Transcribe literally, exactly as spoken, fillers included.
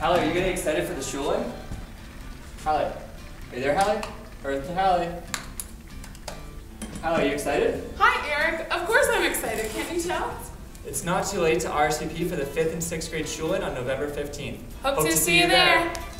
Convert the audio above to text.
Hallie, are you getting excited for the Shuling? Hallie, are you there, Hallie? Earth to Hallie. Hallie, are you excited? Hi, Eric. Of course I'm excited. Can't you tell? It's not too late to R S V P for the fifth and sixth grade Shuling on November fifteenth. Hope, Hope to, to see, see you there. there.